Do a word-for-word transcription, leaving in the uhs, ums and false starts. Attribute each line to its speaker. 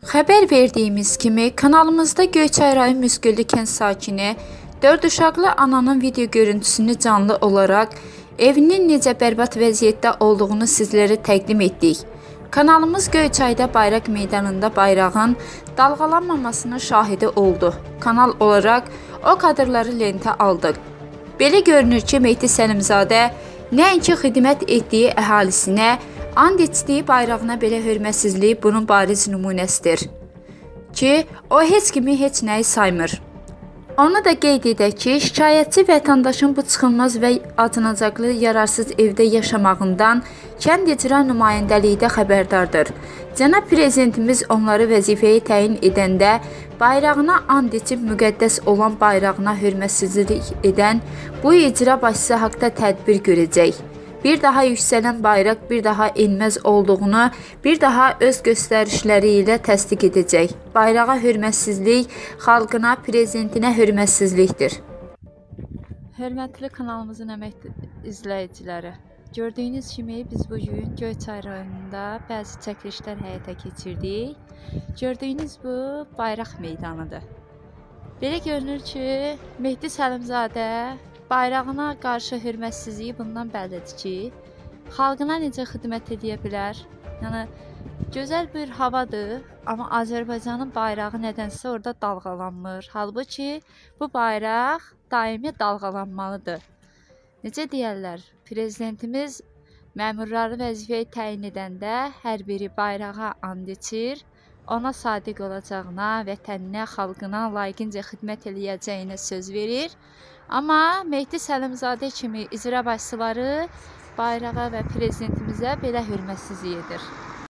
Speaker 1: Xəbər verdiyimiz kimi, kanalımızda Göyçay rayon Müzgüllü kənd sakini dörd uşaqlı ananın video görüntüsünü canlı olaraq evinin necə bərbad vəziyyətdə olduğunu sizlərə təqdim etdik. Kanalımız Göyçayda Bayraq meydanında bayrağın dalğalanmamasına şahidi oldu. Kanal olaraq o kadrları lentə aldıq. Belə görünür ki, Mehdi Səlimzadə nəinki xidmət etdiyi əhalisinə, and içdiyi bayrağına belə hörmətsizliyi bunun bariz nümunəsidir ki, o heç kimi heç nəyi saymır. Onu da qeyd edək ki, şikayətçi vətəndaşın bu çıxılmaz və acınacaqlı yararsız evdə yaşamağından kənd icra nümayəndəliyində xəbərdardır. Cənab Prezidentimiz onları vəzifəyə təyin edəndə bayrağına and içib müqəddəs olan bayrağına hörmətsizlik edən bu icra başçısı haqda tədbir görəcək. Bir daha yüksələn bayraq bir daha enməz olduğunu bir daha öz göstərişləri ilə təsdiq edəcək. Bayrağa hörmətsizlik xalqına, prezidentinə hörmətsizlikdir. Hörmətli kanalımızın əməkli izləyiciləri, gördüyünüz kimi biz bugün Göyçay rayonunda bəzi çəkilişlər həyata keçirdik. Gördüyünüz bu bayraq meydanıdır. Belə görünür ki, Mehdi Səlimzadə bayrağına qarşı hörmətsizliyi bundan bəllidir ki, xalqına necə xidmət edə bilər. Yəni, gözəl bir havadır, amma Azərbaycanın bayrağı nədənsə orada dalğalanmır. Halbuki bu bayraq daimi dalğalanmalıdır. Necə deyərlər, prezidentimiz məmurları vəzifəyə təyin edəndə hər biri bayrağa and içir, ona sadiq olacağına, vətəninə, xalqına layiqincə xidmət eləyəcəyinə söz verir. Amma Mehdi Səlimzadə kimi icra başçıları bayrağa və prezidentimizə belə hörmətsizlik edir.